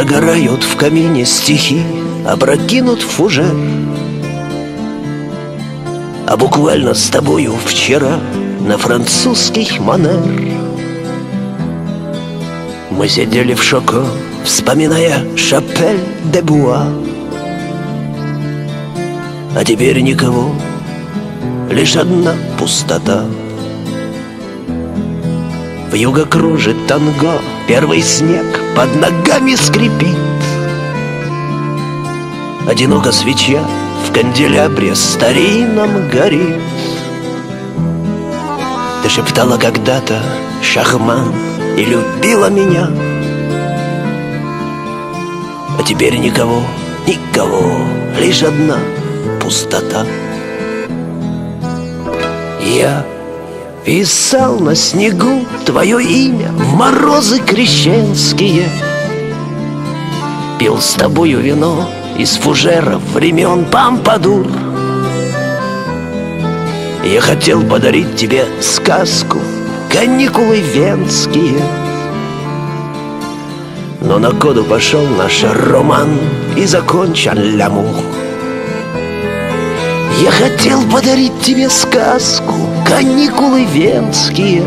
Догорают в камине стихи, опрокинут фужер. А буквально с тобою вчера на французский манер мы сидели в Шоко, вспоминая Шапель-де-Буа. А теперь никого, лишь одна пустота. Вьюга кружит танго, первый снег под ногами скрипит. Одиноко свеча в канделябре старинном горит. Ты шептала когда-то «Шахман» и любила меня. А теперь никого, никого, лишь одна пустота. Я писал на снегу твое имя в морозы крещенские, пил с тобою вино из фужеров времен Помпадур. Я хотел подарить тебе сказку «Каникулы венские», но на коду пошел наш роман и закончен лямур. Я хотел подарить тебе сказку «Каникулы венские»,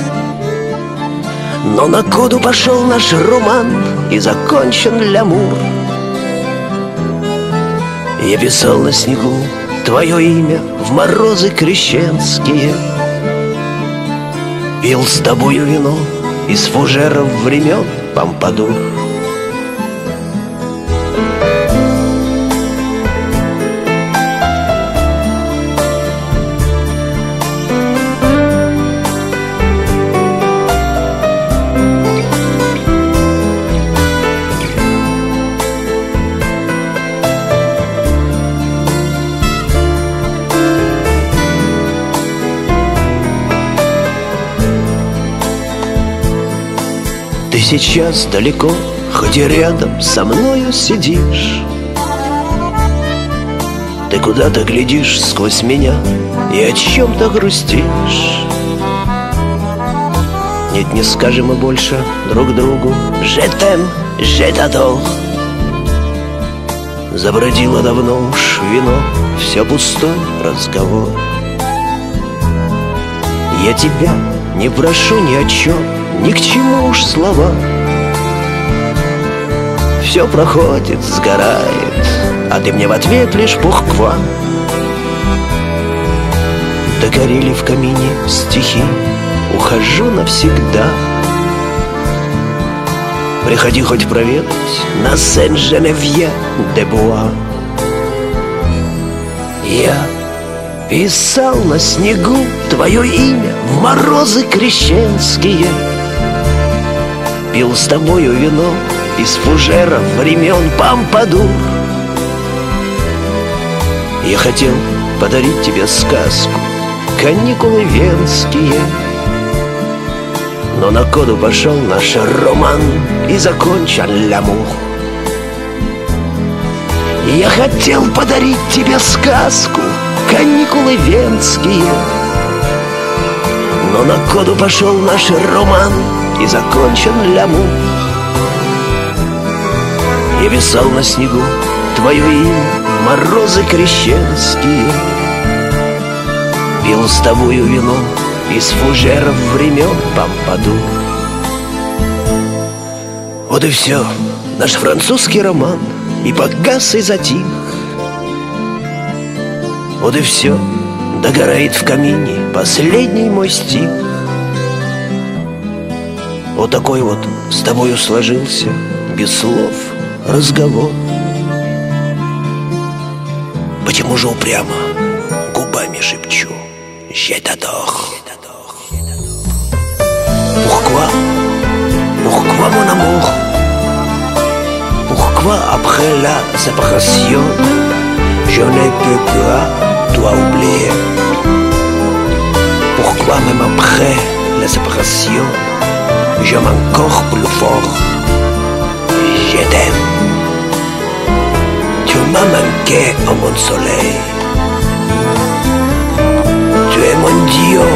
но на коду пошел наш роман и закончен лямур. Я писал на снегу твое имя в морозы крещенские, пил с тобою вино из фужеров времен Помпадур. Ты сейчас далеко, хоть и рядом со мною сидишь. Ты куда-то глядишь сквозь меня и о чем-то грустишь. Нет, не скажем мы больше друг другу «Je t'aime, je t'adore». Забродило давно уж вино, все пустой разговор. Я тебя не прошу ни о чем, ни к чему уж слова. Все проходит, сгорает, а ты мне в ответ лишь пухква. Догорели в камине стихи, ухожу навсегда. Приходи хоть проведать на Сен-Женевье-де-Буа. Я писал на снегу твое имя в морозы крещенские, пил с тобою вино из фужеров времен Помпадур. Я хотел подарить тебе сказку «Каникулы венские», но на коду пошел наш роман и закончен лямур. Я хотел подарить тебе сказку «Каникулы венские», но на коду пошел наш роман и закончен лямур. Я писал на снегу твое имя в морозы крещенские, пил с тобою вино из фужеров времен Помпадур. Вот и все, наш французский роман и погас, и затих. Вот и все, догорает в камине последний мой стих. Вот такой вот с тобою сложился без слов разговор. Почему же упрямо губами шепчу «Je t'adore»? Pourquoi? Pourquoi mon amour? Pourquoi après la séparation je ne peux pas toi oublier? Pourquoi même après la séparation j'aime encore plus fort? Je t'aime. Tu m'as manqué à mon soleil. Tu es mon Dieu,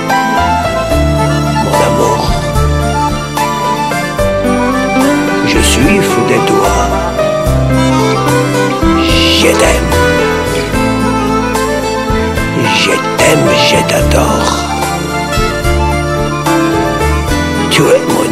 mon amour. Je suis fou de toi. Je t'aime. Je t'aime, je t'adore. Tu es mon